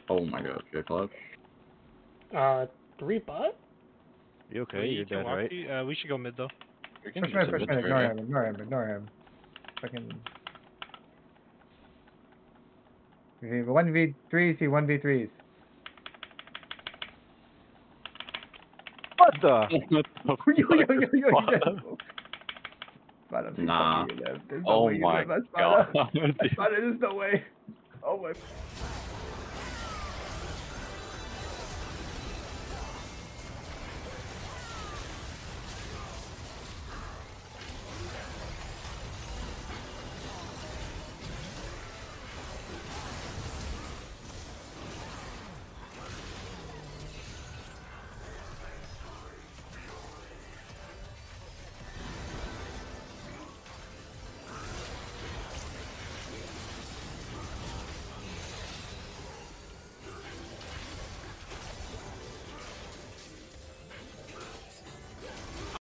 Oh my god, good club. 3 bot? You okay? You're dead, right? We should go mid though. We can Push do mid, some push mid mid. Ignore trade. him, ignore him, ignore him. Fucking. Okay, 1v3s, 1v3s. What the? What the fuck? Spot him, Nah. There's no Oh way you my live. I god. spotted, there's no way. Oh my.